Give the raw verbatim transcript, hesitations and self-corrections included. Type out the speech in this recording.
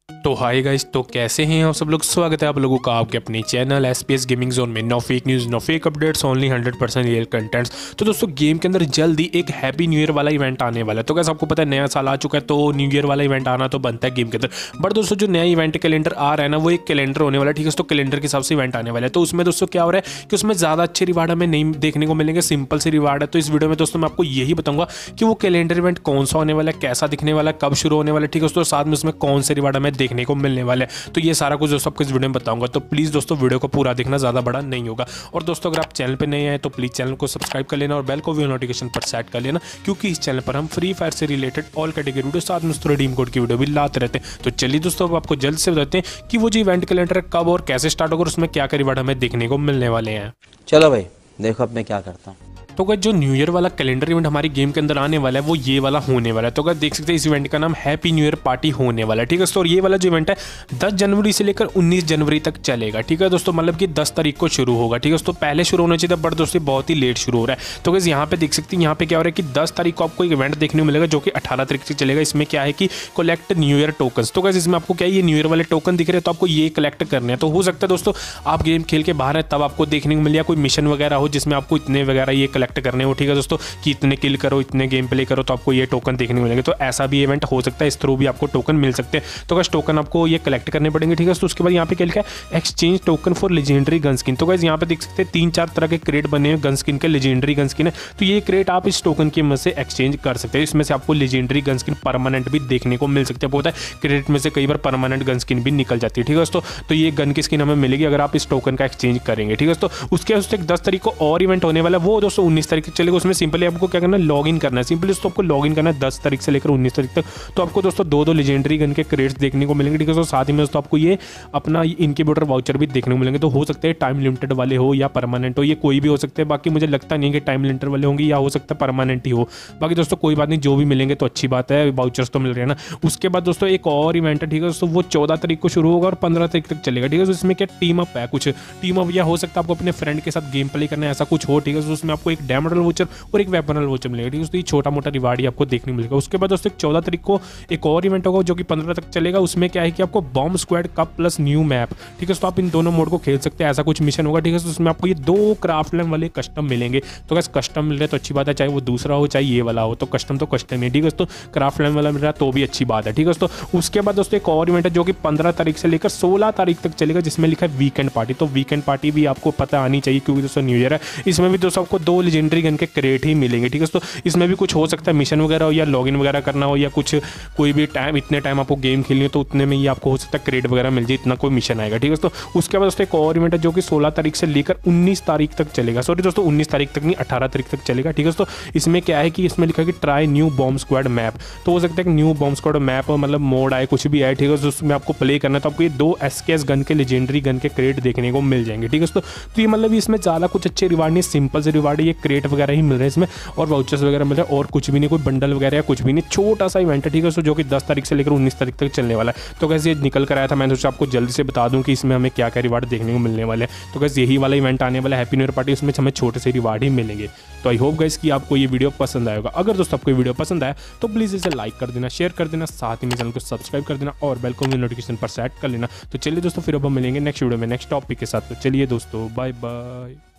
तो hi guys, तो कैसे हैं आप सब लोग। स्वागत है आप लोगों का आपके अपने चैनल एसपीएस गेमिंग जोन में। No fake news, no fake updates, only hundred percent real contents. तो दोस्तों गेम के अंदर जल्दी एक हैप्पी न्यू ईयर वाला इवेंट आने वाला है। तो कैसे आपको पता है नया साल आ चुका है, तो न्यू ईयर वाला इवेंट आना तो बनता है गेम के अंदर। बट दोस्तों जो नया इवेंट कैलेंडर आ रहा है ना, वो एक कैलेंडर होने वाला है। ठीक है, तो कैलेंडर के हिसाब से इवेंट आने वाला है। तो उसमें दोस्तों क्या हो रहा है कि उसमें ज़्यादा अच्छे रिवार्ड हमें नहीं देखने को मिलेंगे, सिंपल से रिवार्ड है। तो इस वीडियो में दोस्तों मैं आपको यही बताऊंगा कि वो कैलेंडर इवेंट कौन सा होने वाला है, कैसा दिखने वाला है, कब शुरू होने वाला है। ठीक है दोस्तों, साथ में उसमें कौन से रिवार्ड हमें देखने को मिलने वाले हैं। तो ये सारा कुछ दोस्तों आपको इस वीडियो में बताऊंगा। तो प्लीज़ दोस्तों वीडियो को पूरा देखना, ज़्यादा बड़ा नहीं होगा। और दोस्तों अगर आप चैनल पे नए आए तो प्लीज़ चैनल को सब्सक्राइब कर लेना और बेल को भी नोटिफिकेशन पर सेट कर लेना, क्योंकि इस चैनल पर हम फ्री फायर से रिलेटेड ऑल कैटेगरी वीडियो साथ में रिडीम कोड की वीडियो भी लाते रहते हैं। तो चलिए दोस्तों अब आपको जल्द से बताते हैं कि वो जो इवेंट कैलेंडर कब और कैसे स्टार्ट होगा और उसमें क्या क्या रिवार्ड हमें देखने को मिलने वाले हैं। चलो भाई देखो अब मैं क्या करता हूँ। तो अगर जो न्यू ईयर वाला कैलेंडर इवेंट हमारी गेम के अंदर आने वाला है वो ये वाला होने वाला है। तो अगर देख सकते हैं इस इवेंट का नाम हैप्पी न्यू ईयर पार्टी होने वाला है। ठीक है दोस्तों, और ये वाला जो इवेंट है दस जनवरी से लेकर उन्नीस जनवरी तक चलेगा। ठीक है दोस्तों, मतलब कि दस तारीख को शुरू होगा। ठीक है दोस्तों, पहले शुरू होना चाहिए था बट दोस्तों बहुत ही लेट शुरू हो रहा है। तो गाइस यहाँ पे देख सकते हैं, यहाँ पे क्या हो रहा है कि दस तारीख को आपको एक इवेंट देखने को मिलेगा जो कि अठारह तारीख से चलेगा। इसमें क्या है कि कलेक्ट न्यू ईयर टोकन। तो गाइस इसमें आपको क्या है, ये न्यू ईयर वाले टोकन दिख रहे हैं, तो आपको ये कलेक्ट करने हैं। तो हो सकता है दोस्तों आप गेम खेल के बाहर है तब आपको देखने को मिले, कोई मिशन वगैरह हो जिसमें आपको इतने वगैरह ये कलेक्ट करने हो। ठीक है दोस्तों, कि इतने किल करो, इतने गेम प्ले करो तो आपको ये टोकन देखने को मिलेंगे। तो ऐसा भी इवेंट हो सकता है, इस थ्रू भी आपको टोकन मिल सकते हैं। तो गाइस टोकन आपको ये कलेक्ट करने पड़ेंगे। ठीक है, तो उसके बाद यहाँ पे क्या लिखा है, exchange token for legendary gun skin. तो गाइस यहाँ पे देख सकते हैं तीन चार तरह के क्रेट बने हैं गन स्किन के, लेजेंडरी गन स्किन है। तो ये क्रेट आप इस टोकन की मदद से एक्सचेंज कर सकते हैं। इसमें से आपको लेजेंडरी गन स्किन परमानेंट भी देखने को मिल सकते हैं। होता है क्रेट में से कई बार परमानेंट गन स्किन भी निकल जाती है। ठीक है दोस्तों, तो ये गन की स्किन हमें मिलेगी अगर आप इस टोकन का एक्सचेंज करेंगे। ठीक है दोस्तों, उसके बाद दस तारीख को और इवेंट होने वाला है, वो दोस्तों उन्नीस तारीख चलेगा। उसमें सिंपली आपको क्या करना है, लॉग इन करना है। सिंपली दोस्तों आपको लॉग इन करना है दस तारीख से लेकर उन्नीस तारीख तक। तो आपको दोस्तों दो दो लेजेंडरी गन के क्रेट्स देखने को मिलेंगे। ठीक है दोस्तों, साथ ही में दोस्तों आपको ये अपना इनक्यूबेटर वाउचर भी देखने को मिलेंगे। तो हो सकते हैं टाइम लिमिटेड वाले हो या परमानेंट हो, ये कोई भी हो सकते हैं। बाकी मुझे लगता नहीं कि टाइम लिमिटेड वाले होंगे, या हो सकता है परमानेंट ही हो। बाकी दोस्तों कोई बात नहीं, जो भी मिलेंगे तो अच्छी बात है, वाउचर्स तो मिल रहे हैं ना। उसके बाद दोस्तों एक और इवेंट है। ठीक है दोस्तों, वो चौदह तारीख को शुरू होगा और पंद्रह तारीख तक चलेगा। ठीक है, इसमें क्या टीम अप है, कुछ टीम अप या हो सकता है आपको अपने फ्रेंड के साथ गेम प्ले करना है, ऐसा कुछ हो। ठीक है, उसमें आपको एक डैमेज वाउचर और एक वेपन वाउचर मिलेगा। ठीक है, तो ये छोटा मोटा रिवार्ड आपको देखने मिलेगा। उसके बाद दोस्तों चौदह तारीख को एक और इवेंट होगा जो कि पंद्रह तक चलेगा। उसमें क्या है कि आपको bomb squad cup plus new map. ठीक है, तो आप इन दोनों मोड को खेल सकते हैं, ऐसा कुछ मिशन होगा। ठीक है, तो उसमें आपको ये दो क्राफ्टलैंड वाले कस्टम मिलेंगे। तो बस कस्टम मिल रहा है तो अच्छी बात है, चाहे वो दूसरा हो चाहे ये वाला हो, तो कस्टम तो कस्टम है। ठीक है, तो क्राफ्टलैंड वाला मिल रहा है तो भी अच्छी बात है। ठीक है, तो उसके बाद दोस्तों एक और इवेंट है जो कि पंद्रह तारीख से लेकर सोलह तारीख तक चलेगा, जिसमें लिखा है वीकेंड पार्टी। तो वीकेंड पार्टी भी आपको पता आनी चाहिए क्योंकि दोस्तों न्यू ईयर है। इसमें भी दोस्तों आपको दो लेजेंडरी गन के क्रेट ही मिलेंगे। ठीक है, तो इसमें भी कुछ हो सकता है मिशन वगैरह हो या लॉगिन वगैरह करना हो, या कुछ कोई भी टाइम इतने टाइम आपको गेम खेलनी हो तो उतने में ही आपको हो सकता है क्रेड वगैरह मिल जाए, इतना कोई मिशन आएगा। ठीक है दोस्तों, उसके बाद दोस्तों एक और इवेंट है जो कि सोलह तारीख से लेकर उन्नीस तारीख तक चलेगा। सॉरी दोस्तों उन्नीस तारीख तक नहीं, अठारह तारीख तक चलेगा। ठीक है दोस्तों, इसमें क्या है कि इसमें लिखा है कि try new bomb squad map. तो हो सकता है कि न्यू बॉम्ब स्क्वाड मैप मतलब मोड आए, कुछ भी आए। ठीक है, उसमें आपको प्ले करना है तो आपको ये दो एसकेएस गन के लेजेंडरी गन के क्रेट देखने को मिल जाएंगे। ठीक है दोस्तों, तो ये मतलब इसमें ज़्यादा कुछ अच्छे रिवार्ड नहीं, सिंपल से रिवार्ड है, ये क्रेट वगैरह ही मिल रहे हैं इसमें, और वाउचर्स वगैरह मिल रहे हैं, और कुछ भी नहीं, कोई बंडल वगैरह या कुछ भी नहीं। छोटा सा इवेंट है। ठीक है, जो कि दस तारीख से लेकर उन्नीस तारीख तक चलने वाला है। तो कैसे ये निकल कर आया था, मैंने सोचा आपको जल्दी से बता दूं कि इसमें हमें क्या क्या रिवार्ड देखने को मिलने वाले हैं। तो कैसे यही वाला इवेंट आने वाला है हैप्पी न्यू ईयर पार्टी, उसमें हमें छोटे से रिवार्ड ही मिलेंगे। तो आई होप गाइस कि आपको ये वीडियो पसंद आएगा। अगर दोस्तों आपको ये वीडियो पसंद आया तो प्लीज़ इसे लाइक कर देना, शेयर कर देना, साथ ही में चैनल को सब्सक्राइब कर देना और बेल को भी नोटिफिकेशन पर सेट कर लेना। तो चलिए दोस्तों फिर अब हम मिलेंगे नेक्स्ट वीडियो में नेक्स्ट टॉपिक के साथ। तो चलिए दोस्तों बाय बाय।